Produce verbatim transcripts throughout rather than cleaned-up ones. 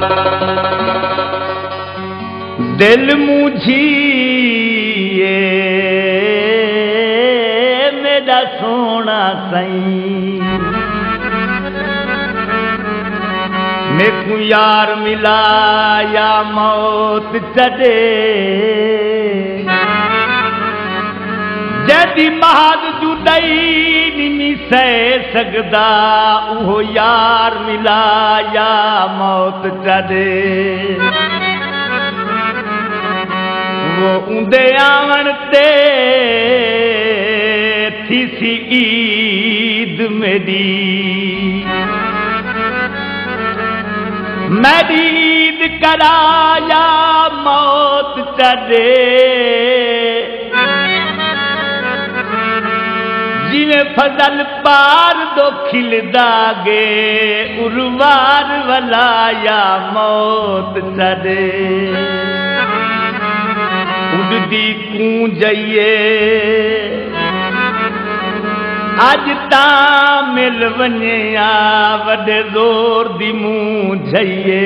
दिल मुझिए मेरा सोना सई, मेकू यार मिला या मौत चढ़े, जदी महाद जुदाई निमी सह सकदा, उहो यार मिला या मौत चढ़े। वो उंदे आवन ते थी सी ईद मेरी, मेरी ईद कराया मौत चढ़े, जिवें फजल पार दो खिलदागे, उर्वार वलाया मौत चढ़े। उड़दी कूंजइए अज ता मिल वञे आ, वॾे ज़ोर दी मूं झइए।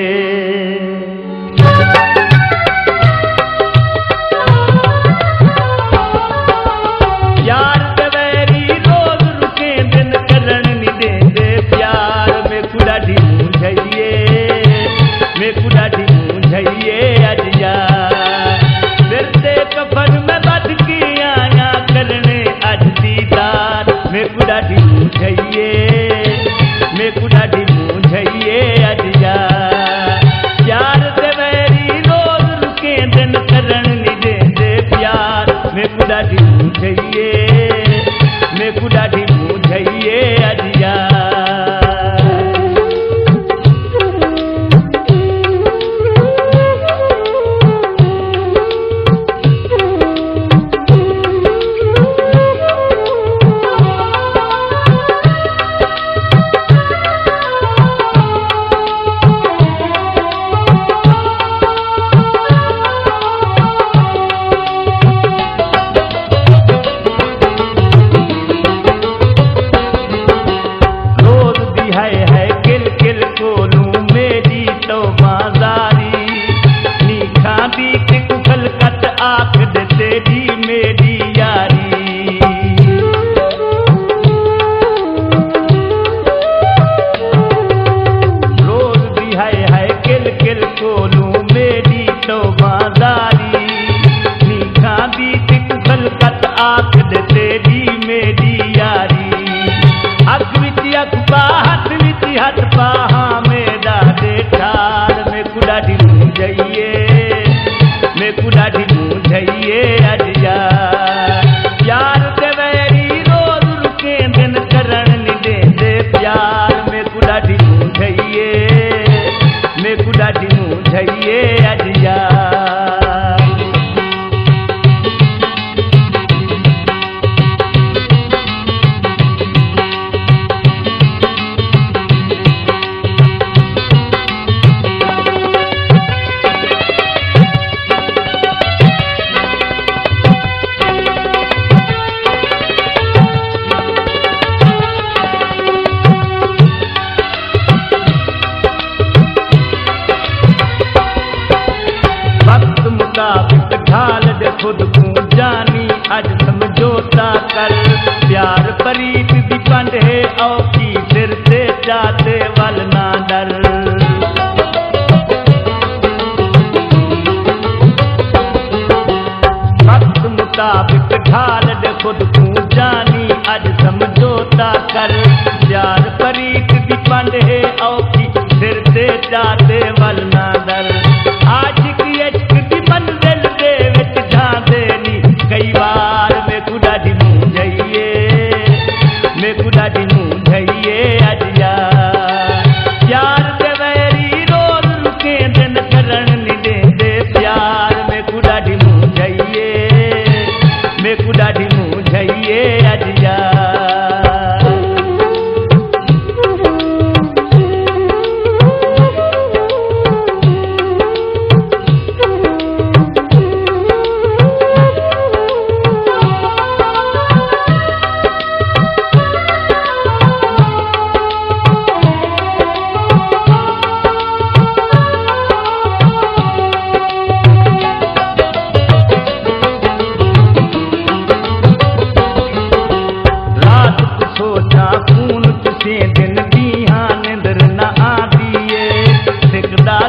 यार दवैरी रोज़ रुके दिन करण नी देंदे, प्यार में कुड़ा दी मूं झइए, में कुड़ा दी मूं झइए। अज यार कफन में बद के आया करने अज दीदार, में कुड़ा दी मूं झइए, में कुड़ा दी मूं झइए। अज यार प्यार दवैरी रोज़ रुके दिन करण नी देंदे, प्यार में कुड़ा दी मूं झइए, में कुड़ा दी मूं झइए। अज यार खुद को जानी अज समझौता कर, प्यार परीत दी पंड है औखी, सिर से जाते वल ना डर। वक्त मुताबिक ढाल दे खुद को जानी अज समझौता कर, प्यार परीत दी पंड है औखी, सिर से जाते वल ना डर। आज की इश्क दी मंजिल दे विच जांदे कई बार, में कुड़ा दी मूं झइए, में कुड़ा दी मूं झइए। अज यार प्यार दवैरी रोज़ रुके दिन करण नी देंदे, प्यार में कुड़ा दी मूं झइए, में कुड़ा दी मूं झइए। अज यार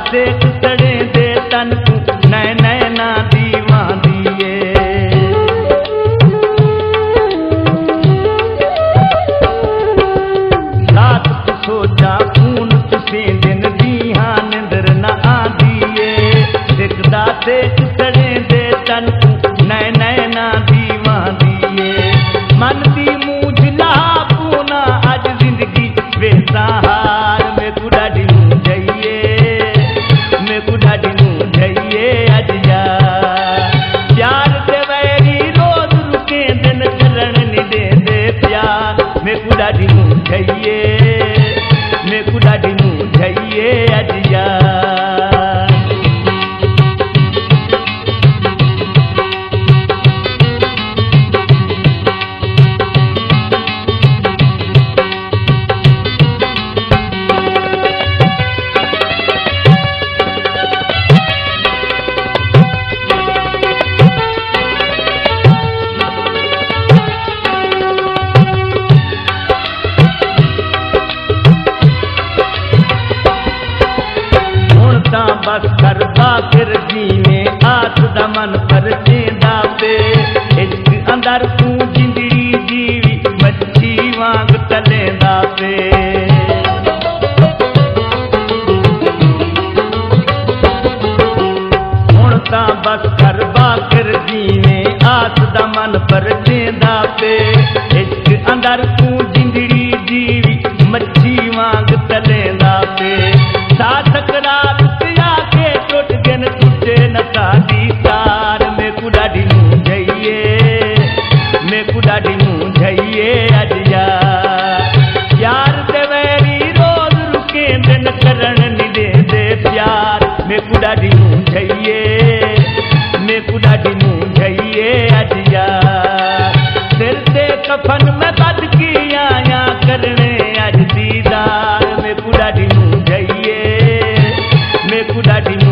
सेक सड़े दे तन को नए नए ना दीवा दिए। रात को सोचा खून तुसे दिन दिया निंदर न आदिए। सिकदा सेक सड़े दे तन को नए नए ना दीवा दिए। मन दी मूझ ला पूना अज जिंदगी बेसहार में कुडाडी नू जाइए में कुडाडी नू जाइए अज यार। प्यार दे वैरी रोज रुके दिन चरण नी दे दे प्यार में कुडाडी नू जाइए में कुडाडी नू जाइए अज यार। बस कर बाखिर जीने आस दमन पर चेंदा पे। इश्क अंदर तू जिंदड़ी जीवी मच्छी वांग तलेंदा पे। हुण तां बस कर बाखिर जीने आस दमन पर चेंदा पे। इश्क अंदर तू जिंदड़ी जीवी मच्छी वांग तलेंदा पे। साधक रात टुट गन टुटे न साडी तार में कुडाडी नू जाइए में कुडाडी नू जाइए अज यार। यार दे वैरी रोज रुके दिन करण नी दे दे प्यार में कुडाडी नू जाइए में कुडाडी नू जाइए अज यार। सिर से कफन में बद की आया करने अज दीदार में कुडाडी नू जाइए में कुडाडी